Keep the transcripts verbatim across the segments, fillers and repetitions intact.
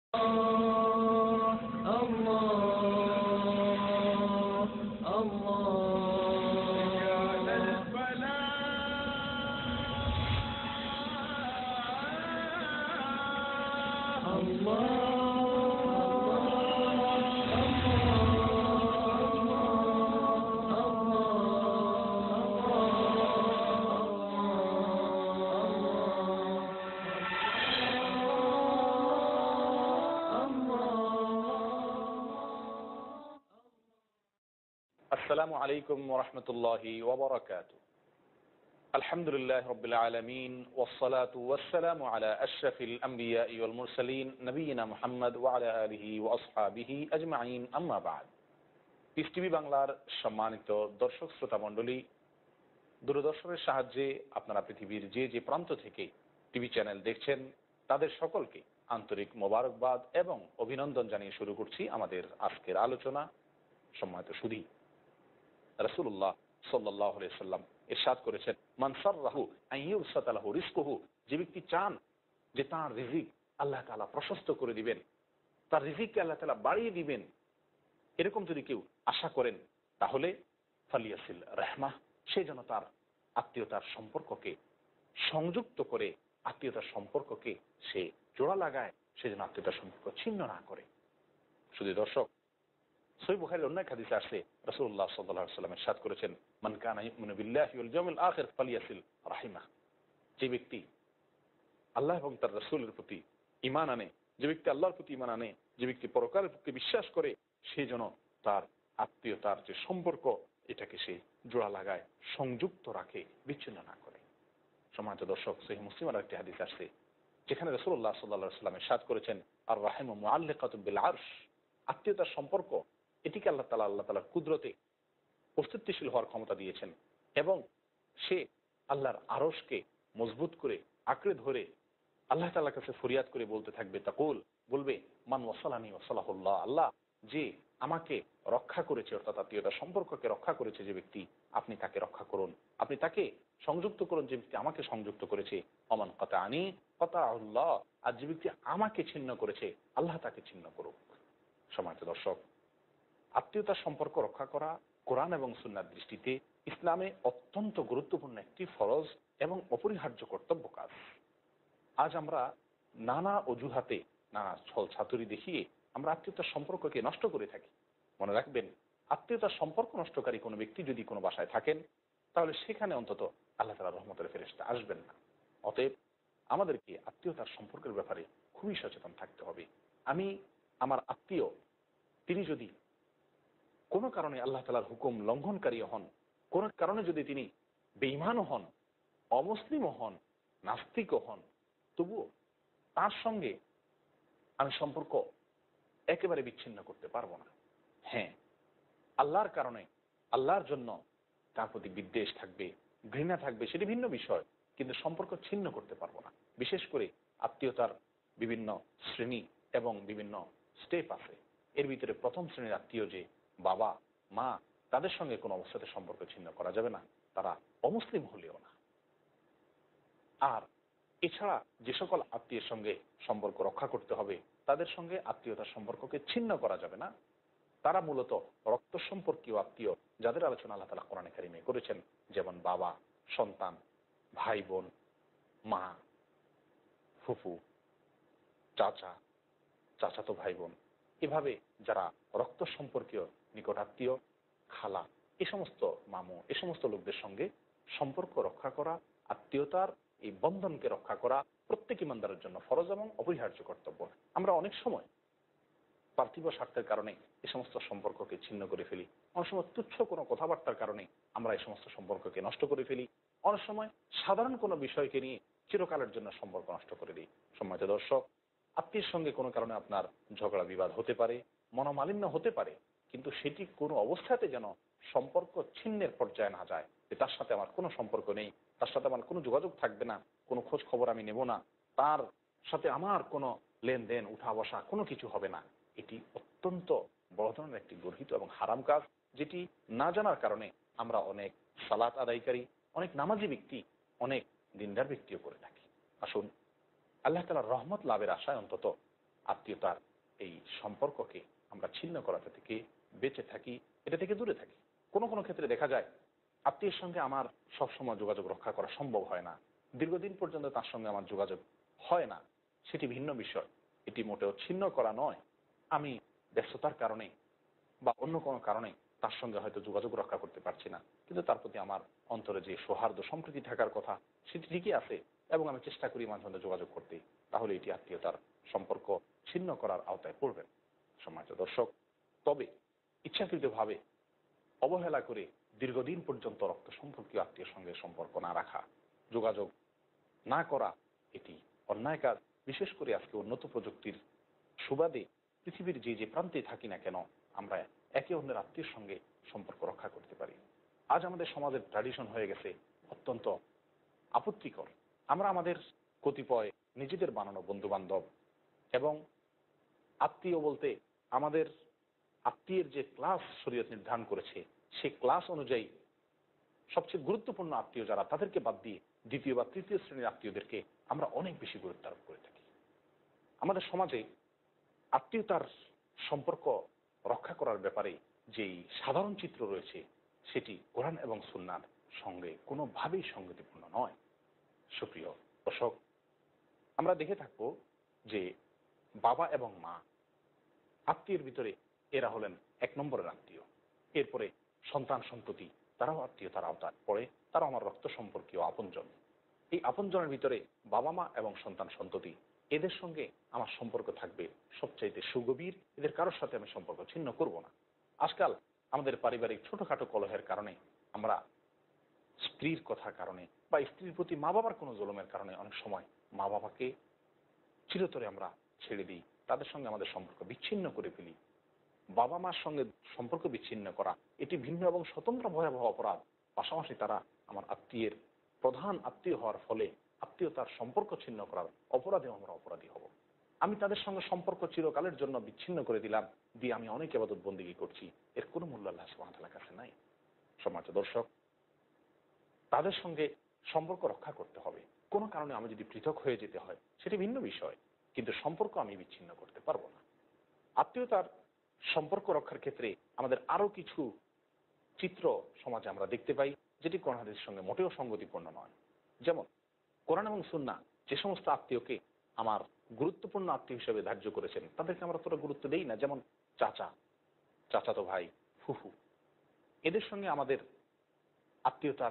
আসসালামু আলাইকুম ওয়া রাহমাতুল্লাহি ওয়া বারাকাতুহু। আলহামদুলিল্লাহি রাব্বিল আলামিন ওয়াস সালাতু ওয়াস সালামু আলা আশরাফিল আমবিয়াই ওয়াল মুরসালিন নবিয়িনা মুহাম্মদ ওয়া আলা আলিহি ওয়া আসহাবিহি আজমাইন, আম্মা বা'দ। পিস টিভি বাংলার সম্মানিত দর্শক শ্রোতা মণ্ডলী, দূরদর্শনের সাহায্যে আপনারা পৃথিবীর যে যে প্রান্ত থেকে টিভি চ্যানেল দেখছেন তাদের সকলকে আন্তরিক মোবারকবাদ এবং অভিনন্দন জানিয়ে শুরু করছি আমাদের আজকের আলোচনা। সম্মানিত সুধী, রাসূলুল্লাহ সাল্লাল্লাহু আলাইহি ওয়াসাল্লাম ইরশাদ করেছেন, মান সাররাহু আন ইউবসাতা লাহু রিজকুহু, যে ব্যক্তি চান যে তার রিজিক আল্লাহ তাআলা প্রশস্ত করে দিবেন, তার রিজিককে আল্লাহ তাআলা বাড়িয়ে দিবেন, এরকম যদি কেউ আশা করেন তাহলে ফালিয়াসিল রাহমাহ, সে যেন তার আত্মীয়তার সম্পর্ককে সংযুক্ত করে, আত্মীয়তার সম্পর্ককে সে জোড়া লাগায়, সে যেন আত্মীয়তার সম্পর্ক ছিন্ন না করে। শুধু দর্শক, সহিহ বুখারীর অন্য এক হাদিসে আসে রাসূলুল্লাহ সাল্লাল্লাহু আলাইহি ওয়াসাল্লাম ইরশাদ করেছেন, মান কানা ইউমিনু বিল্লাহি ওয়াল ইয়াউমিল আখির ফালিয়াসিল রাহিমাহ, যে ব্যক্তি আল্লাহ এবং তার রাসূলের প্রতি ঈমান আনে, যে ব্যক্তি আল্লাহর প্রতি ঈমান আনে, যে ব্যক্তি পরকালের প্রতি বিশ্বাস করে, সে যেন তার আত্মীয়তার যে সম্পর্ক এটাকে সে জোড়া লাগায়, সংযুক্ত রাখে, বিচ্ছিন্ন না করে। সম্মানিত দর্শক, সহিহ মুসলিমের একটি হাদিস আসছে যেখানে রাসূলুল্লাহ সাল্লাল্লাহু আলাইহি ওয়াসাল্লাম ইরশাদ করেছেন, আর রাহিমু মুআল্লিকাতুন বিল আরশ, আত্মীয়তার সম্পর্ক এটিকে আল্লাহ তাআলা আল্লাহ তাআলার কুদরতে অস্তিত্বশীল হওয়ার ক্ষমতা দিয়েছেন এবং সে আল্লাহর আরশকে মজবুত করে আঁকড়ে ধরে আল্লাহ তাআলার কাছে ফরিয়াদ করে বলতে থাকবে, তাকুল, বলবে, মান ওয়াসালানি ওয়াসালাহুল্লাহ, আল্লাহ যে আমাকে রক্ষা করেছে, অর্থাৎ আত্মীয়তার সম্পর্ককে রক্ষা করেছে যে ব্যক্তি, আপনি তাকে রক্ষা করুন, আপনি তাকে সংযুক্ত করুন যে ব্যক্তি আমাকে সংযুক্ত করেছে। অমান কাতাআনি কাতাআহুল্লাহ, আর যে ব্যক্তি আমাকে ছিন্ন করেছে আল্লাহ তাকে ছিন্ন করুক। সম্মানিত দর্শক, আত্মীয়তার সম্পর্ক রক্ষা করা কোরআন এবং সুন্নাহর দৃষ্টিতে ইসলামে অত্যন্ত গুরুত্বপূর্ণ একটি ফরজ এবং অপরিহার্য কর্তব্য কাজ। আজ আমরা নানা অজুহাতে, নানা ছল ছাতুরি দেখিয়ে আমরা আত্মীয়তার সম্পর্ককে নষ্ট করে থাকি। মনে রাখবেন, আত্মীয়তার সম্পর্ক নষ্টকারী কোনো ব্যক্তি যদি কোনো বাসায় থাকেন তাহলে সেখানে অন্তত আল্লাহ তাআলার রহমতের ফেরেশতা আসবেন না। অতএব আমাদেরকে আত্মীয়তার সম্পর্কের ব্যাপারে খুবই সচেতন থাকতে হবে। আমি আমার আত্মীয়, তিনি যদি কোনো কারণে আল্লাহ তাআলার হুকুম লঙ্ঘনকারী হন, কোনো কারণে যদি তিনি বেঈমানও হন, অমুসলিমও হন, নাস্তিকও হন, তবুও তার সঙ্গে আমি সম্পর্ক একেবারে বিচ্ছিন্ন করতে পারবো না। হ্যাঁ, আল্লাহর কারণে, আল্লাহর জন্য তার প্রতি বিদ্বেষ থাকবে, ঘৃণা থাকবে, সেটি ভিন্ন বিষয়, কিন্তু সম্পর্ক ছিন্ন করতে পারবো না। বিশেষ করে আত্মীয়তার বিভিন্ন শ্রেণী এবং বিভিন্ন স্টেপ আছে। এর ভিতরে প্রথম শ্রেণীর আত্মীয় যে বাবা মা, তাদের সঙ্গে কোনো অবস্থাতে সম্পর্ক ছিন্ন করা যাবে না, তারা অমুসলিম হলেও না। আর এছাড়া যে সকল আত্মীয়ের সঙ্গে সম্পর্ক রক্ষা করতে হবে, তাদের সঙ্গে আত্মীয়তার সম্পর্ককে ছিন্ন করা যাবে না। তারা মূলত রক্ত সম্পর্কীয় আত্মীয়, যাদের আলোচনা আল্লাহ তাআলা কোরআনে কারিমে করেছেন, যেমন বাবা, সন্তান, ভাই বোন, মা, ফুফু, চাচা, চাচাতো ভাই বোন, এভাবে যারা রক্ত সম্পর্কীয় নিকটাত্মীয়, খালা, এ সমস্ত মামু, এ সমস্ত লোকদের সঙ্গে সম্পর্ক রক্ষা করা, আত্মীয়তার এই বন্ধনকে রক্ষা করা প্রত্যেক ইমানদারের জন্য ফরজ এবং অপরিহার্য কর্তব্য। আমরা অনেক সময় পার্থিব স্বার্থের কারণে এই সমস্ত সম্পর্ককে ছিন্ন করে ফেলি। অনেক সময় তুচ্ছ কোনো কথাবার্তার কারণে আমরা এই সমস্ত সম্পর্ককে নষ্ট করে ফেলি। অনেক সময় সাধারণ কোনো বিষয়কে নিয়ে চিরকালের জন্য সম্পর্ক নষ্ট করে দিই। সম্মানিত দর্শক, আত্মীয়ের সঙ্গে কোনো কারণে আপনার ঝগড়া বিবাদ হতে পারে, মনোমালিন্য হতে পারে, কিন্তু সেটি কোনো অবস্থাতে যেন সম্পর্ক ছিন্নের পর্যায়ে না যায়, যে তার সাথে আমার কোনো সম্পর্ক নেই, তার সাথে আমার কোনো যোগাযোগ থাকবে না, কোনো খোঁজ খবর আমি নেব না, তার সাথে আমার কোনো লেনদেন উঠা বসা কোনো কিছু হবে না। এটি অত্যন্ত বড় ধরনের একটি গর্হিত এবং হারাম কাজ, যেটি না জানার কারণে আমরা অনেক সালাত আদায়কারী, অনেক নামাজি ব্যক্তি, অনেক দিনদার ব্যক্তিও করে থাকি। আসুন আল্লাহ তাআলার রহমত লাভের আশায় অন্তত আত্মীয়তার এই সম্পর্ককে আমরা ছিন্ন করাতে থেকে বেঁচে থাকি, এটা থেকে দূরে থাকি। কোনো কোনো ক্ষেত্রে দেখা যায় আত্মীয়ের সঙ্গে আমার সবসময় যোগাযোগ রক্ষা করা সম্ভব হয় না, দীর্ঘদিন পর্যন্ত তার সঙ্গে আমার যোগাযোগ হয় না, সেটি ভিন্ন বিষয়। এটি মোটেও ছিন্ন করা নয়। আমি ব্যস্ততার কারণে বা অন্য কোনো কারণে তার সঙ্গে হয়তো যোগাযোগ রক্ষা করতে পারছি না, কিন্তু তার প্রতি আমার অন্তরে যে সৌহার্দ্য সম্প্রীতি থাকার কথা সেটি ঠিকই আছে এবং আমি চেষ্টা করি মাঝে মধ্যে যোগাযোগ করতে, তাহলে এটি আত্মীয়তার সম্পর্ক ছিন্ন করার আওতায় পড়বে না। সম্মানিত দর্শক, তবে ইচ্ছাকৃতভাবে অবহেলা করে দীর্ঘদিন পর্যন্ত রক্ত সম্পর্কীয় আত্মীয়ের সঙ্গে সম্পর্ক না রাখা, যোগাযোগ না করা, এটি অন্যায় কাজ। বিশেষ করে আজকে উন্নত প্রযুক্তির সুবাদে পৃথিবীর যে যে প্রান্তে থাকি না কেন আমরা একে অন্যের আত্মীয়ের সঙ্গে সম্পর্ক রক্ষা করতে পারি। আজ আমাদের সমাজের ট্র্যাডিশন হয়ে গেছে অত্যন্ত আপত্তিকর। আমরা আমাদের কতিপয় নিজেদের বানানো বন্ধু বান্ধব এবং আত্মীয় বলতে আমাদের আত্মীয়ের যে ক্লাস শরীয়ত নির্ধারণ করেছে সেই ক্লাস অনুযায়ী সবচেয়ে গুরুত্বপূর্ণ আত্মীয় যারা তাদেরকে বাদ দিয়ে দ্বিতীয় বা তৃতীয় শ্রেণীর আত্মীয়দেরকে আমরা অনেক বেশি গুরুত্ব আরোপ করে থাকি। আমাদের সমাজে আত্মীয়তার সম্পর্ক রক্ষা করার ব্যাপারে যেই সাধারণ চিত্র রয়েছে সেটি কোরআন এবং সুন্নাহর সঙ্গে কোনোভাবেই সঙ্গতিপূর্ণ নয়। সুপ্রিয় দর্শক, আমরা দেখে থাকবো যে বাবা এবং মা আত্মীয়ের ভিতরে এরা হলেন এক নম্বরের আত্মীয়। এরপরে সন্তান সন্ততি তারাও আত্মীয়তার আওতায় পড়ে, তারা আমার রক্ত সম্পর্কীয় আপনজন। এই আপনজনের ভিতরে বাবা মা এবং সন্তান সন্ততি এদের সঙ্গে আমার সম্পর্ক থাকবে সবচাইতে সুগভীর, এদের কারোর সাথে আমি সম্পর্ক ছিন্ন করব না। আজকাল আমাদের পারিবারিক ছোটখাটো কলহের কারণে আমরা স্ত্রীর কথার কারণে বা স্ত্রীর প্রতি মা বাবার কোনো জুলুমের কারণে অনেক সময় মা বাবাকে চিরতরে আমরা ছেড়ে দিই, তাদের সঙ্গে আমাদের সম্পর্ক বিচ্ছিন্ন করে ফেলি। বাবা মার সঙ্গে সম্পর্ক বিচ্ছিন্ন করা এটি ভিন্ন এবং স্বতন্ত্র ভয়াবহ অপরাধ। পাশাপাশি তারা আমার আত্মীয়ের প্রধান আত্মীয় হওয়ার ফলে আত্মীয়তার সম্পর্ক ছিন্ন করার অপরাধে আমরা অপরাধী হব। আমি তাদের সঙ্গে সম্পর্ক চিরকালের জন্য বিচ্ছিন্ন করে দিলাম, দিয়ে আমি অনেক ইবাদত বন্দেগী করছি, এর কোনো মূল্য আল্লাহ সুবহানাহু ওয়া তাআলার কাছে নাই। সম্মানিত দর্শক, তাদের সঙ্গে সম্পর্ক রক্ষা করতে হবে। কোনো কারণে আমি যদি পৃথক হয়ে যেতে হয় সেটি ভিন্ন বিষয়, কিন্তু সম্পর্ক আমি বিচ্ছিন্ন করতে পারবো না। আত্মীয়তার সম্পর্ক রক্ষার ক্ষেত্রে আমাদের আরো কিছু চিত্র সমাজে আমরা দেখতে পাই যেটি কোরআন হাদিসের সঙ্গে মোটেও সঙ্গতিপূর্ণ নয়। যেমন কোরআন এবং সুন্নাহ যে সমস্ত আত্মীয়কে আমার গুরুত্বপূর্ণ আত্মীয় হিসেবে ধার্য করেছেন তাদেরকে আমরা তোরা গুরুত্ব দেই না। যেমন চাচা, চাচাতো ভাই, ফুফু, এদের সঙ্গে আমাদের আত্মীয়তার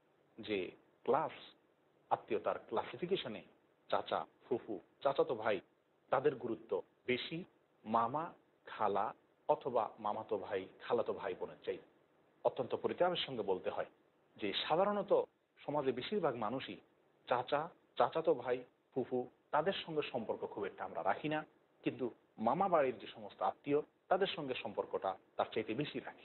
যে ক্লাস, আত্মীয়তার ক্লাসিফিকেশনে চাচা, ফুফু, চাচাতো ভাই তাদের গুরুত্ব বেশি মামা, খালা অথবা মামাতো ভাই, খালাতো ভাই বোনের চাই। অত্যন্ত পরিতাপের সঙ্গে বলতে হয় যে সাধারণত সমাজে বেশিরভাগ মানুষই চাচা, চাচাতো ভাই, ফুফু তাদের সঙ্গে সম্পর্ক খুব একটা আমরা রাখি না, কিন্তু মামা বাড়ির যে সমস্ত আত্মীয় তাদের সঙ্গে সম্পর্কটা তার চাইতে বেশি রাখি।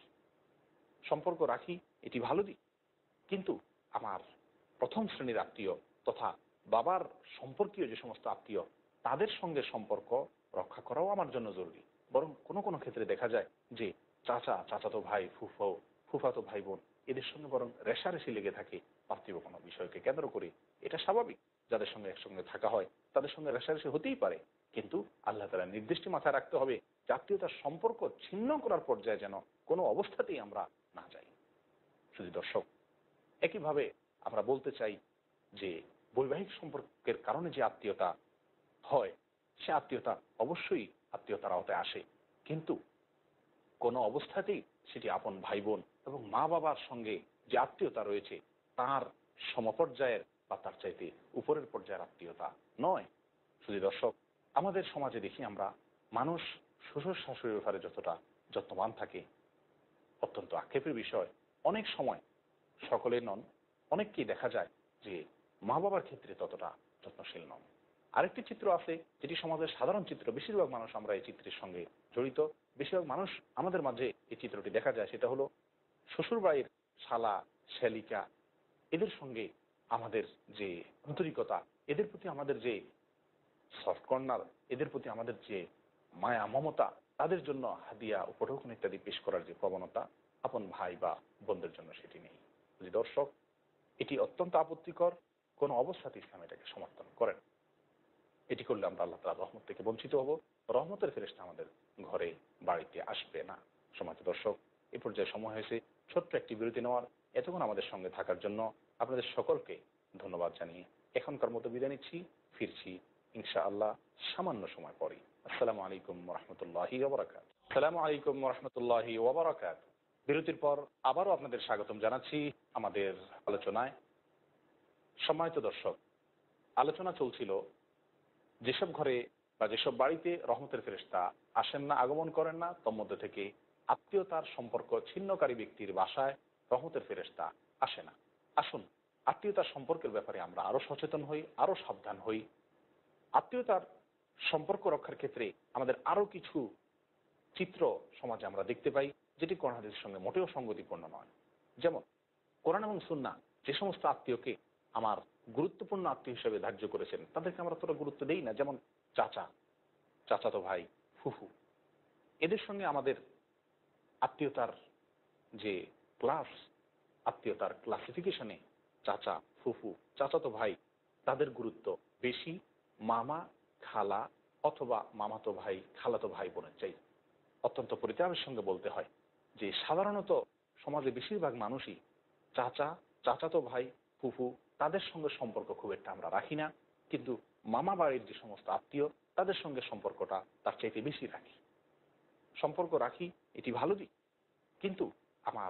সম্পর্ক রাখি, এটি ভালো দিক, কিন্তু আমার প্রথম শ্রেণীর আত্মীয় তথা বাবার সম্পর্কীয় যে সমস্ত আত্মীয় তাদের সঙ্গে সম্পর্ক রক্ষা করাও আমার জন্য জরুরি। বরং কোনো কোনো ক্ষেত্রে দেখা যায় যে চাচা, চাচাতো ভাই, ফুফো, ফুফাতো ভাই বোন এদের সঙ্গে বরং রেশারেশি লেগে থাকে পার্থিব কোনো বিষয়কে কেন্দ্র করে। এটা স্বাভাবিক, যাদের সঙ্গে একসঙ্গে থাকা হয় তাদের সঙ্গে রেশারেশি হতেই পারে, কিন্তু আল্লাহ তাআলার নির্দিষ্ট মাথায় রাখতে হবে জাতীয়তার সম্পর্ক ছিন্ন করার পর্যায়ে যেন কোনো অবস্থাতেই আমরা না যাই। শুধু দর্শক, একইভাবে আমরা বলতে চাই যে বৈবাহিক সম্পর্কের কারণে যে আত্মীয়তা হয় সে আত্মীয়তা অবশ্যই আত্মীয়তার আওতায় আসে, কিন্তু কোনো অবস্থাতেই সেটি আপন ভাই বোন এবং মা বাবার সঙ্গে যে আত্মীয়তা রয়েছে তার সমপর্যায়ের বা তার চাইতে উপরের পর্যায়ের আত্মীয়তা নয়। শুধু দর্শক, আমাদের সমাজে দেখি আমরা মানুষ শ্বশুর শাশুড়ির ব্যাপারে যতটা যত্নবান থাকে অত্যন্ত আক্ষেপের বিষয়, অনেক সময় সকলে নন, অনেককেই দেখা যায় যে মা বাবার ক্ষেত্রে ততটা যত্নশীল নন। আরেকটি চিত্র আছে যেটি সমাজের সাধারণ চিত্র, বেশিরভাগ মানুষ আমরা এই চিত্রের সঙ্গে জড়িত, বেশিরভাগ মানুষ আমাদের মাঝে এই চিত্রটি দেখা যায়। সেটা হলো শ্বশুরবাড়ির শালা, শ্যালিকা এদের সঙ্গে আমাদের যে আন্তরিকতা, এদের প্রতি আমাদের যে সফট কর্নার, এদের প্রতি আমাদের যে মায়া মমতা, তাদের জন্য হাদিয়া উপঢৌকন ইত্যাদি পেশ করার যে প্রবণতা আপন ভাই বা বোনদের জন্য সেটি নেই। যে দর্শক, এটি অত্যন্ত আপত্তিকর, কোনো অবস্থাতে ইসলাম এটাকে সমর্থন করেন। এটি করলে আমরা আল্লাহ তাআলার রহমত থেকে বঞ্চিত হব, রহমতের ফেরেশতা আমাদের ঘরে বাড়িতে আসবে না। সম্মানিত দর্শক, এ পর্যায়ে সময় হয়েছে ছোট্ট একটি বিরতি নেওয়ার। এতক্ষণ আমাদের সঙ্গে থাকার জন্য আপনাদের সকলকে ধন্যবাদ জানিয়ে এখনকার মতো বিদায় নিচ্ছি। ফিরছি ইনশাআল্লাহ সামান্য সময় পরে। আসসালামু আলাইকুম ওয়া রাহমাতুল্লাহি ওয়া বারাকাতুহু। আসসালামু আলাইকুম ওয়া রাহমাতুল্লাহি ওয়া বারাকাতুহু। বিরতির পর আবারও আপনাদের স্বাগতম জানাচ্ছি আমাদের আলোচনায়। সম্মানিত দর্শক, আলোচনা চলছিল যেসব ঘরে বা যেসব বাড়িতে রহমতের ফেরেশতা আসেন না, আগমন করেন না, তোর মধ্যে থেকে আত্মীয়তার সম্পর্ক ছিন্নকারী ব্যক্তির বাসায় রহমতের ফেরেশতা আসে না। আসুন আত্মীয়তার সম্পর্কের ব্যাপারে আমরা আরো সচেতন হই, আরো সাবধান হই। আত্মীয়তার সম্পর্ক রক্ষার ক্ষেত্রে আমাদের আরো কিছু চিত্র সমাজে আমরা দেখতে পাই, যেটি কোরআন হাদিসের সঙ্গে মোটেও সঙ্গতিপূর্ণ নয়। যেমন কোরআন এবং সুন্নাহ যে সমস্ত আত্মীয়কে আমার গুরুত্বপূর্ণ আত্মীয় হিসেবে ধার্য করেছেন, তাদেরকে আমরা অতটা গুরুত্ব দেই না। যেমন চাচা, চাচাতো ভাই, ফুফু, এদের সঙ্গে আমাদের আত্মীয়তার যে ক্লাস, আত্মীয়তার ক্লাসিফিকেশনে চাচা, ফুফু, চাচাতো ভাই, তাদের গুরুত্ব বেশি মামা, খালা অথবা মামাতো ভাই, খালাতো ভাই বোনের চাই। অত্যন্ত পরিতাপের সঙ্গে বলতে হয় যে সাধারণত সমাজে বেশিরভাগ মানুষই চাচা, চাচাতো ভাই, ফুফু তাদের সঙ্গে সম্পর্ক খুব একটা আমরা রাখি না, কিন্তু মামা বাড়ির যে সমস্ত আত্মীয় তাদের সঙ্গে সম্পর্কটা তার চাইতে বেশি রাখি। সম্পর্ক রাখি, এটি ভালো দিক, কিন্তু আমার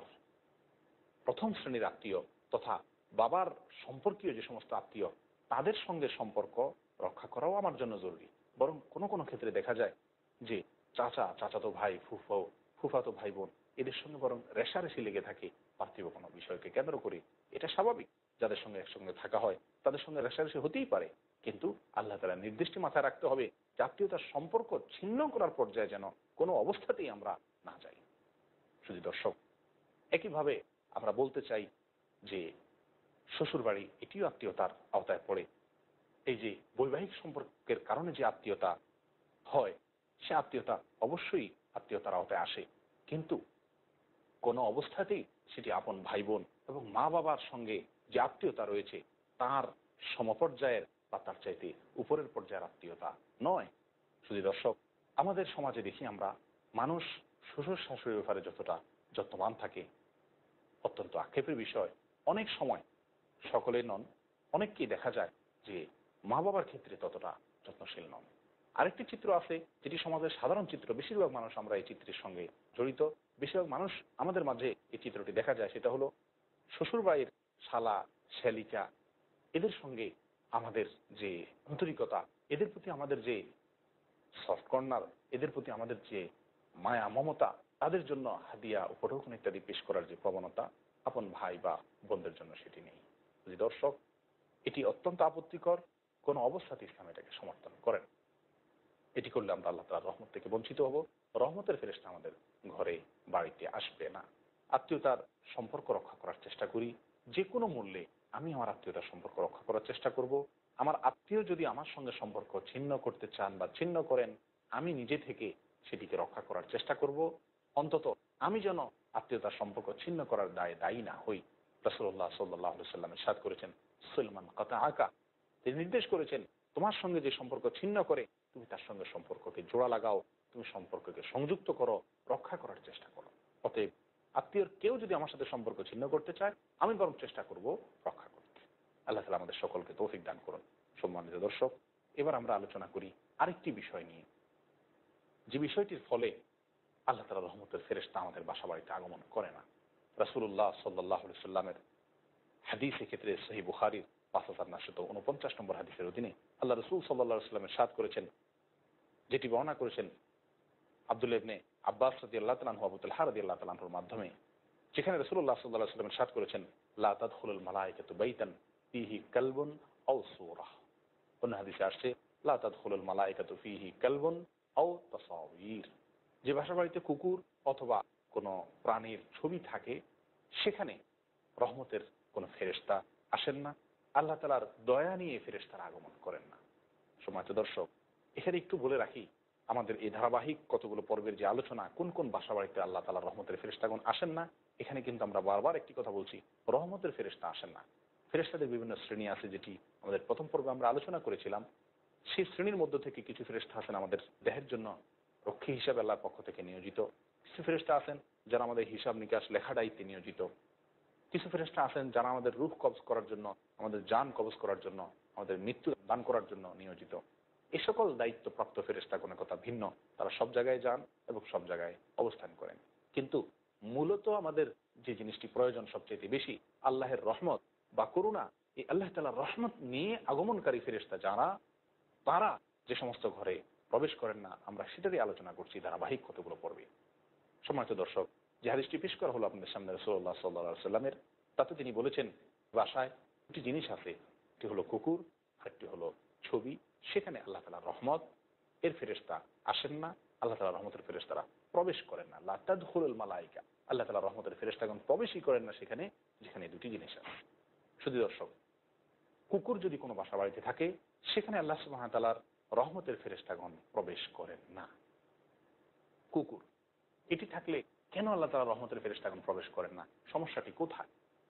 প্রথম শ্রেণীর আত্মীয় তথা বাবার সম্পর্কীয় যে সমস্ত আত্মীয় তাদের সঙ্গে সম্পর্ক রক্ষা করাও আমার জন্য জরুরি। বরং কোনো কোনো ক্ষেত্রে দেখা যায় যে চাচা, চাচাতো ভাই, ফুফু, ফুফাতো ভাই বোন এদের সঙ্গে বরং রেশারেশি লেগে থাকে পার্থিব কোনো বিষয়কে কেন্দ্র করে। এটা স্বাভাবিক, যাদের সঙ্গে একসঙ্গে থাকা হয় তাদের সঙ্গে রেশারেশি হতেই পারে, কিন্তু আল্লাহ তাআলার নির্দিষ্টটি মাথায় রাখতে হবে যে আত্মীয়তার সম্পর্ক ছিন্ন করার পর্যায়ে যেন কোনো অবস্থাতেই আমরা না যাই। শুধু দর্শক, একইভাবে আমরা বলতে চাই যে শ্বশুরবাড়ি এটিও আত্মীয়তার আওতায় পড়ে। এই যে বৈবাহিক সম্পর্কের কারণে যে আত্মীয়তা হয়, সে আত্মীয়তা অবশ্যই আত্মীয়তার আওতায় আসে, কিন্তু কোনো অবস্থাতেই সেটি আপন ভাই বোন এবং মা বাবার সঙ্গে যে আত্মীয়তা রয়েছে তার সমপর্যায়ের বা তার চাইতে উপরের পর্যায়ের আত্মীয়তা নয়। শুধু দর্শক, আমাদের সমাজে দেখি আমরা মানুষ শ্বশুর শাশুড়ির ব্যাপারে যতটা যত্নবান থাকে, অত্যন্ত আক্ষেপের বিষয় অনেক সময় সকলে নন, অনেককেই দেখা যায় যে মা বাবার ক্ষেত্রে ততটা যত্নশীল নন। আরেকটি চিত্র আছে যেটি সমাজের সাধারণ চিত্র, বেশিরভাগ মানুষ আমরা এই চিত্রের সঙ্গে জড়িত, বেশিরভাগ মানুষ আমাদের মাঝে এই চিত্রটি দেখা যায়। সেটা হলো শ্বশুরবাড়ির শালা, শ্যালিকা এদের সঙ্গে আমাদের যে আন্তরিকতা, এদের প্রতি আমাদের যে সফট কর্নার, এদের প্রতি আমাদের যে মায়া মমতা, তাদের জন্য হাদিয়া উপঢৌকন ইত্যাদি পেশ করার যে প্রবণতা আপন ভাই বা বোনদের জন্য সেটি নেই। যে দর্শক, এটি অত্যন্ত আপত্তিকর, কোন অবস্থাতে ইসলাম এটাকে সমর্থন করেন। এটি করলে আমরা আল্লাহ তাআলার রহমত থেকে বঞ্চিত হব, রহমতের ফেরেশতা আমাদের ঘরে বাড়িতে আসবে না। আত্মীয়তার সম্পর্ক রক্ষা করার চেষ্টা করি, যে কোনো মূল্যে আমি আমার আত্মীয়তার সম্পর্ক রক্ষা করার চেষ্টা করব। আমার আত্মীয় যদি আমার সঙ্গে সম্পর্ক ছিন্ন করতে চান বা ছিন্ন করেন, আমি নিজে থেকে সেটিকে রক্ষা করার চেষ্টা করব। অন্তত আমি যেন আত্মীয়তার সম্পর্ক ছিন্ন করার দায়ে দায়ী না হই। রাসূলুল্লাহ সাল্লাল্লাহু আলাইহি ওয়াসাল্লাম ইরশাদ করেছেন, সুলমান কাতাআকা, তিনি নির্দেশ করেছেন তোমার সঙ্গে যে সম্পর্ক ছিন্ন করে তুমি তার সঙ্গে সম্পর্ককে জোড়া লাগাও, তুমি সম্পর্ককে সংযুক্ত করো, রক্ষা করার চেষ্টা করো। অতএব আত্মীয়র কেউ যদি আমার সাথে সম্পর্ক ছিন্ন করতে চায়, আমি বরং চেষ্টা করব রক্ষা করতে। আল্লাহ তাআলা আমাদের সকলকে তৌফিক দান করুন। সম্মানিত দর্শক, এবার আমরা আলোচনা করি আরেকটি বিষয় নিয়ে, যে বিষয়টির ফলে আল্লাহ তাআলার রহমতের ফেরেশতা আমাদের বাসা বাড়িতে আগমন করে না। রাসূলুল্লাহ সাল্লাল্লাহু আলাইহি ওয়াসাল্লামের হাদিস, ক্ষেত্রে সহিহ বুখারীর পাঁচ হাজার নয়শত উনপঞ্চাশ নম্বর হাদিসের অধীনে আল্লাহ রাসূল সাল্লাল্লাহু আলাইহি ওয়াসাল্লাম ইরশাদ করেছেন, যেটি বর্ণনা করেছেন আব্দুল্লাহ ইবনে আব্বাস রাদিয়াল্লাহু তাআলা আনহু, আবু তালহা রাদিয়াল্লাহু তাআলা আনহুর মাধ্যমে, যেখানে রাসূলুল্লাহ সাল্লাল্লাহু আলাইহি ওয়াসাল্লাম ইরশাদ করেছেন, লা তাদখুলুল মালায়েকাতু বাইতান ফীহি কালবুন আও সূরা। অন্য হাদিসে আসছে, লা তাদখুলুল মালায়েকাতু ফীহি কালবুন আও তাসাওয়ীর। যে বাসা বাড়িতে কুকুর অথবা কোনো প্রাণীর ছবি থাকে সেখানে রহমতের কোনো ফেরেশতা আসেন না, আল্লাহ তাআলার দয়া নিয়ে ফেরেশতারা আগমন করেন না। সম্মানিত দর্শক, এখানে একটু বলে রাখি, আমাদের এই ধারাবাহিক কতগুলো পর্বের যে আলোচনা কোন কোন বাসা বাড়িতে আল্লাহ তাআলার রহমতের ফেরেশতাগণ আসেন না, এখানে কিন্তু আমরা বারবার একটি কথা বলছি, রহমতের ফেরেশতা আসেন না। ফেরেশতাদের বিভিন্ন শ্রেণী আছে, যেটি আমাদের প্রথম পর্বে আমরা আলোচনা করেছিলাম। সেই শ্রেণীর মধ্য থেকে কিছু ফেরেশতা আছেন আমাদের দেহের জন্য রক্ষী হিসাবে আল্লাহর পক্ষ থেকে নিয়োজিত, কিছু ফেরেশতা আছেন যারা আমাদের হিসাব নিকাশ লেখা দায়িত্বে নিয়োজিত, কিছু ফেরেশতা আছেন যারা আমাদের রূহ কবজ করার জন্য, আমাদের জান কবজ করার জন্য, আমাদের মৃত্যু দান করার জন্য নিয়োজিত। এই সকল দায়িত্বপ্রাপ্ত ফেরেশতাগণের কথা ভিন্ন, তারা সব জায়গায় যান এবং সব জায়গায় অবস্থান করেন। কিন্তু মূলত আমাদের যে জিনিসটি প্রয়োজন সবচেয়ে বেশি, আল্লাহের রহমত বা করুণা, এই আল্লাহ তাআলার রহমত নিয়ে আগমনকারী ফেরেশতা যারা, তারা যে সমস্ত ঘরে প্রবেশ করেন না, আমরা সেটারই আলোচনা করছি ধারাবাহিক কতগুলো পর্বে। সম্মানিত দর্শক, যে হাদিসটি পেশ করা হলো আপনাদের সামনে রাসূলুল্লাহ সাল্লাল্লাহু আলাইহি সাল্লামের, তাতে তিনি বলেছেন বাসায় দুটি জিনিস আছে, একটি হলো কুকুর আর একটি হলো ছবি। সেখানে আল্লাহ তাআলার রহমত এর ফেরেশতা আসেন না, আল্লাহ তাআলার রহমতের ফেরেশতারা প্রবেশ করেন না। লা তাদখুলুল মালায়েকা, আল্লাহ তাআলার রহমতের ফেরেশতাগণ প্রবেশই করেন না সেখানে যেখানে দুটি জিনিস আছে। শুধু দর্শক, কুকুর যদি কোনো বাসা বাড়িতে থাকে সেখানে আল্লাহ সুবহানাহু ওয়া তাআলার রহমতের ফেরেশতাগণ প্রবেশ করেন না। কুকুর এটি থাকলে কেন আল্লাহ তাআলার রহমতের ফেরেশতাগণ প্রবেশ করেন না? সমস্যাটি কোথায়?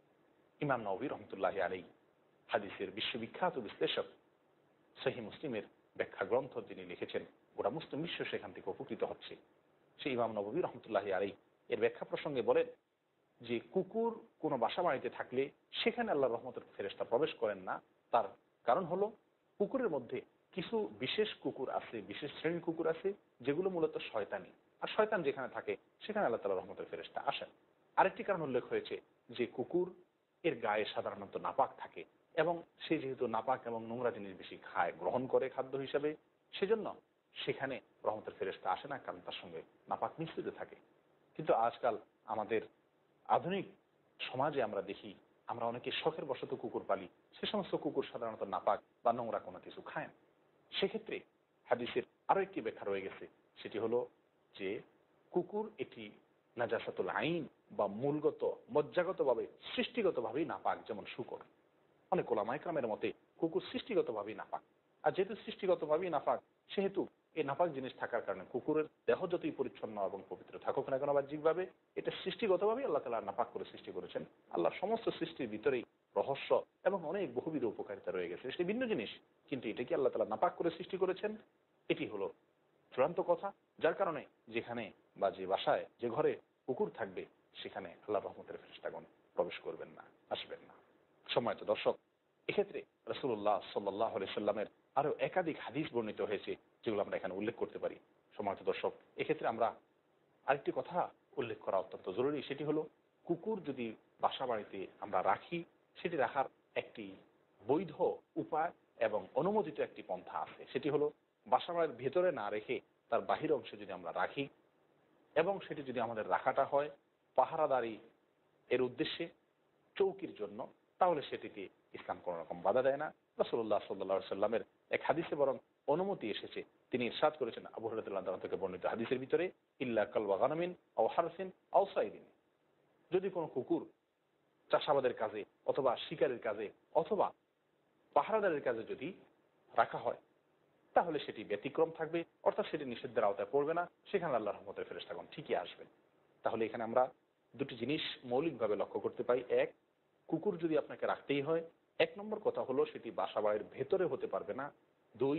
ইমাম নববী রহমতুল্লাহি আলাইহি হাদিসের বিশ্ববিখ্যাত বিশ্লেষক, সহিহ মুসলিমের ব্যাখ্যা গ্রন্থ যিনি লিখেছেন, গোটা মুসলিম বিশ্ব সেখান থেকে উপকৃত হচ্ছে। সেই ইমাম নববী রহমতুল্লাহি আলাইহি এর ব্যাখ্যা প্রসঙ্গে বলেন যে কুকুর কোনো বাসা বাড়িতে থাকলে সেখানে আল্লাহর রহমতের ফেরেশতা প্রবেশ করেন না। তার কারণ হলো কুকুরের মধ্যে কিছু বিশেষ কুকুর আছে, বিশেষ শ্রেণীর কুকুর আছে যেগুলো মূলত শয়তানি, আর শয়তান যেখানে থাকে সেখানে আল্লাহ তাআলার রহমতের ফেরেশতা আসেন। আরেকটি কারণ উল্লেখ হয়েছে যে কুকুর এর গায়ে সাধারণত নাপাক থাকে এবং সে যেহেতু নাপাক এবং নোংরা জিনিস বেশি খায়, গ্রহণ করে খাদ্য হিসাবে, সেজন্য সেখানে রহমতের ফেরেশতা আসে না, কারণ তার সঙ্গে নাপাক মিশ্রিত থাকে। কিন্তু আজকাল আমাদের আধুনিক সমাজে আমরা দেখি, আমরা অনেকে শখের বশত কুকুর পালি, সে সমস্ত কুকুর সাধারণত নাপাক বা নোংরা কোনো কিছু খায় না। সেক্ষেত্রে হাদিসের আরো একটি ব্যাখ্যা রয়ে গেছে, সেটি হলো যে কুকুর এটি নাজাসাতুল আইন বা মূলগত মজ্জাগতভাবে সৃষ্টিগতভাবেই নাপাক, যেমন শূকর। অনেক ওলামায়ে কেরামের মতে কুকুর সৃষ্টিগতভাবেই নাপাক, আর যেহেতু সৃষ্টিগতভাবেই নাপাক, সেহেতু এই নাপাক জিনিস থাকার কারণে কুকুরের দেহ যতই পরিচ্ছন্ন এবং পবিত্র থাকুক না কেন বাহ্যিকভাবে, এটা সৃষ্টিগতভাবেই আল্লাহ তাআলা নাপাক করে সৃষ্টি করেছেন। আল্লাহর সমস্ত সৃষ্টির ভিতরেই রহস্য এবং অনেক বহুবিধ উপকারিতা রয়ে গেছে, সেটি ভিন্ন জিনিস, কিন্তু এটা কি আল্লাহ তাআলা নাপাক করে সৃষ্টি করেছেন? এটি হলো চূড়ান্ত কথা। যার কারণে যেখানে বা যে বাসায় যে ঘরে কুকুর থাকবে সেখানে আল্লাহর রহমতের ফেরেশতাগণ প্রবেশ করবেন না, আসবেন না। সম্মানিত দর্শক, এক্ষেত্রে রাসূলুল্লাহ সাল্লাল্লাহু আলাইহি সাল্লামের আরো একাধিক হাদিস বর্ণিত হয়েছে যেগুলো আমরা এখানে উল্লেখ করতে পারি। সম্মানিত দর্শক, এক্ষেত্রে আমরা আরেকটি কথা উল্লেখ করা অত্যন্ত জরুরি, সেটি হলো কুকুর যদি বাসা বাড়িতে আমরা রাখি, সেটি রাখার একটি বৈধ উপায় এবং অনুমোদিত একটি পন্থা আছে। সেটি হলো বাসা বাড়ির ভেতরে না রেখে তার বাহির অংশে যদি আমরা রাখি, এবং সেটি যদি আমাদের রাখাটা হয় পাহারাদারি এর উদ্দেশ্যে, চৌকির জন্য, তাহলে সেটিতে ইসলাম কোনো রকম বাধা দেয় না। রাসূলুল্লাহ সাল্লাল্লাহু আলাইহি সাল্লামের এক হাদিসে বরং অনুমতি এসেছে। তিনি ইরশাদ করেছেন আবু হুরায়রা রাদিয়াল্লাহু আনহু থেকে বর্ণিত হাদিসের ভিতরে, ইল্লা কালবা গানামিন আও হারসিন আও সাইদিন, যদি কোনো কুকুর চাষাবাদের কাজে অথবা শিকারের কাজে অথবা পাহারাদারের কাজে যদি রাখা হয়, তাহলে সেটি ব্যতিক্রম থাকবে, অর্থাৎ সেটি নিষিদ্ধের আওতায় পড়বে না, সেখানে আল্লাহর রহমতের ফেরেশতাগণ ঠিকই আসবেন। তাহলে এখানে আমরা দুটি জিনিস মৌলিকভাবে লক্ষ্য করতে পাই। এক, কুকুর যদি আপনাকে রাখতেই হয়, এক নম্বর কথা হলো সেটি বাসা বাড়ির ভেতরে হতে পারবে না। দুই,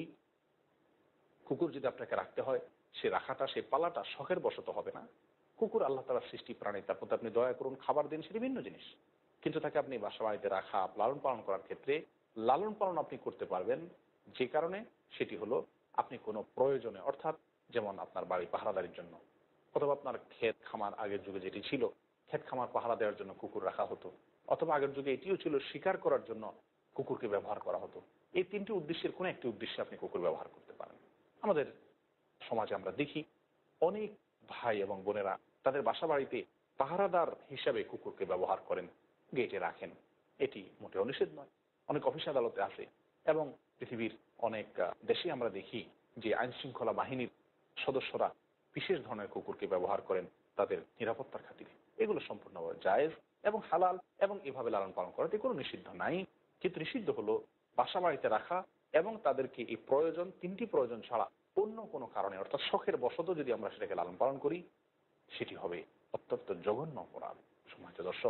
কুকুর যদি আপনাকে রাখতে হয়, সে রাখাটা, সে পালাটা শখের বশত হবে না। কুকুর আল্লাহ তাআলার সৃষ্টি প্রাণী, তার প্রতি আপনি দয়া করুন, খাবার দিন, সেটি ভিন্ন জিনিস। কিন্তু তাকে আপনি বাসা বাড়িতে রাখা, লালন পালন করার ক্ষেত্রে লালন পালন আপনি করতে পারবেন যে কারণে, সেটি হলো আপনি কোনো প্রয়োজনে, অর্থাৎ যেমন আপনার বাড়ি পাহারাদারির জন্য, অথবা আপনার ক্ষেত খামার, আগের যুগে যেটি ছিল ক্ষেত খামার পাহারা দেওয়ার জন্য কুকুর রাখা হতো, অথবা আগের যুগে এটিও ছিল শিকার করার জন্য কুকুরকে ব্যবহার করা হতো। এই তিনটি উদ্দেশ্যের কোনো একটি উদ্দেশ্যে আপনি কুকুর ব্যবহার করতে পারেন। আমাদের সমাজে আমরা দেখি অনেক ভাই এবং বোনেরা তাদের বাসা বাড়িতে পাহারাদার হিসাবে কুকুরকে ব্যবহার করেন, গেটে রাখেন। এটি মোটেও নিষেধ নয়, অনেক অফিস আদালতে আছে, এবং পৃথিবীর অনেক দেশে আমরা দেখি যে আইন শৃঙ্খলা বাহিনীর সদস্যরা বিশেষ ধরনের কুকুরকে ব্যবহার করেন তাদের নিরাপত্তার খাতিরে। এগুলো সম্পূর্ণভাবে জায়েজ এবং হালাল, এবং এভাবে লালন পালন করাতে কোনো নিষিদ্ধ নাই। কিন্তু নিষিদ্ধ হলো বাসা বাড়িতে রাখা এবং তাদেরকে এই প্রয়োজন, তিনটি প্রয়োজন ছাড়া অন্য কোনো কারণে, অর্থাৎ শখের বশত যদি আমরা সেটাকে লালন পালন করি, সেটি হবে অত্যন্ত জঘন্য অপরাধ। সম্মানিত দর্শক,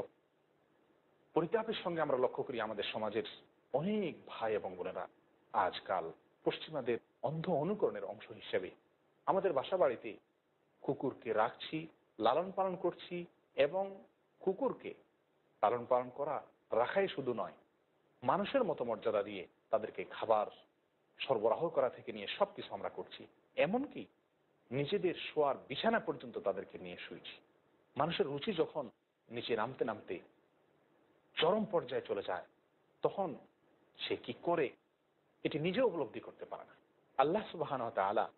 পরিতাপের সঙ্গে আমরা লক্ষ্য করি আমাদের সমাজের অনেক ভাই এবং বোনেরা আজকাল পশ্চিমাদের অন্ধ অনুকরণের অংশ হিসেবে আমাদের বাসা বাড়িতে কুকুরকে রাখছি, লালন পালন করছি, এবং কুকুরকে লালন পালন করা রাখাই শুধু নয়, মানুষের মতো মর্যাদা দিয়ে তাদেরকে খাবার সরবরাহ করা থেকে নিয়ে সবকিছু আমরা করছি। এমনকি নিজেদের শোয়ার বিছানা পর্যন্ত তাদেরকে নিয়ে শুয়েছি। মানুষের রুচি যখন নিচে নামতে নামতে চরম পর্যায়ে চলে যায়, তখন সে কি করে এটি নিজে উপলব্ধি করতে পারে না। আল্লাহ সুবহানাহু ওয়া তাআলা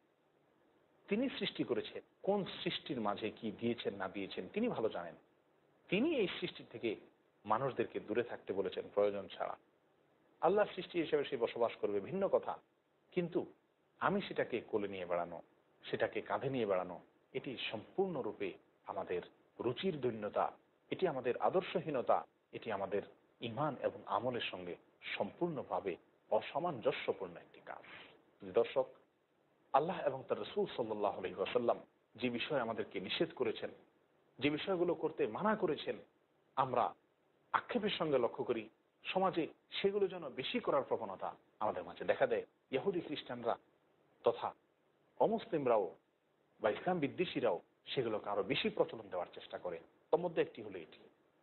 তিনি সৃষ্টি করেছেন, কোন সৃষ্টির মাঝে কি দিয়েছেন না দিয়েছেন তিনি ভালো জানেন। তিনি এই সৃষ্টি থেকে মানুষদেরকে দূরে থাকতে বলেছেন প্রয়োজন ছাড়া। আল্লাহর সৃষ্টি হিসেবে সে বসবাস করবে ভিন্ন কথা, কিন্তু আমি সেটাকে কোলে নিয়ে বেড়ানো, সেটাকে কাঁধে নিয়ে বেড়ানো, এটি সম্পূর্ণরূপে আমাদের রুচির দৈন্যতা, এটি আমাদের আদর্শহীনতা, এটি আমাদের ঈমান এবং আমলের সঙ্গে সম্পূর্ণভাবে অসামঞ্জস্যপূর্ণ একটি কাজ। দর্শক, আল্লাহ এবং তার রাসূল সাল্লাল্লাহু আলাইহি ওয়াসাল্লাম যে বিষয়ে আমাদেরকে নিষেধ করেছেন, যে বিষয়গুলো করতে মানা করেছেন, আমরা আক্ষেপের সঙ্গে লক্ষ্য করি সমাজে সেগুলো যেন বেশি করার প্রবণতা আমাদের মাঝে দেখা দেয়। ইহুদি খ্রিস্টানরা তথা অমুসলিমরাও বা ইসলাম বিদ্বেষীরাও সেগুলোকে আরো বেশি প্রচলন দেওয়ার চেষ্টা করে। তার মধ্যে একটি হলো এটি।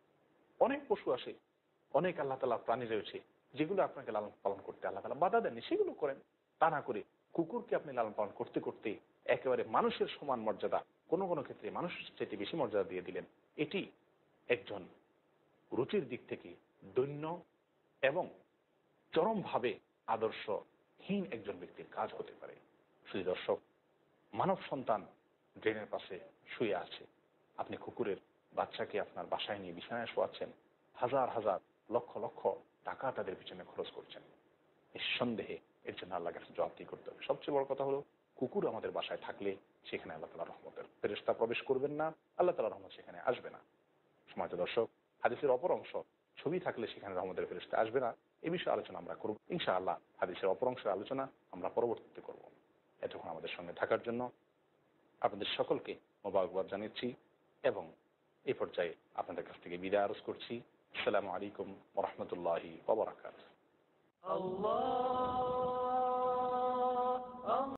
অনেক পশু আসে, অনেক আল্লাহ তাআলা প্রাণী রয়েছে যেগুলো আপনাকে লালন পালন করতে আল্লাহ তাআলা বাধা দেননি, সেগুলো করেন। তা না করে কুকুরকে আপনি লালন পালন করতে করতে একেবারে মানুষের সমান মর্যাদা, কোনো কোনো ক্ষেত্রে মানুষের চাইতে বেশি মর্যাদা দিয়ে দিলেন। এটি একজন রুচির দিক থেকে দৈন্য এবং চরমভাবে আদর্শহীন একজন ব্যক্তির কাজ হতে পারে। শুধু দর্শক, মানব সন্তান ড্রেনের পাশে শুয়ে আছে, আপনি কুকুরের বাচ্চাকে আপনার বাসায় নিয়ে বিছানায় শোয়াচ্ছেন, হাজার হাজার লক্ষ লক্ষ টাকা তাদের পিছনে খরচ করছেন। নিঃসন্দেহে এর জন্য আল্লাহর কাছে জবাবদিহি করতে হবে। সবচেয়ে বড় কথা হলো, কুকুর আমাদের বাসায় থাকলে সেখানে আল্লাহ তাআলার রহমতের ফেরেশতা প্রবেশ করবেন না, আল্লাহ তাআলার রহমত সেখানে আসবে না। সম্মানিত দর্শক, হাদিসের অপর অংশ, ছবি থাকলে সেখানে রহমতের ফেরেশতা আসবে না, এই বিষয়ে আলোচনা আমরা করব ইনশাআল্লাহ। হাদিসের অপর অংশের আলোচনা আমরা পরবর্তীতে করব। এতক্ষণ আমাদের সঙ্গে থাকার জন্য আপনাদের সকলকে মোবারকবাদ জানাচ্ছি এবং এই পর্যায়ে আপনাদের কাছ থেকে বিদায় আরজ করছি। আসসালামু আলাইকুম ওয়া রাহমাতুল্লাহি ওয়া বারাকাতুহু। আল্লাহ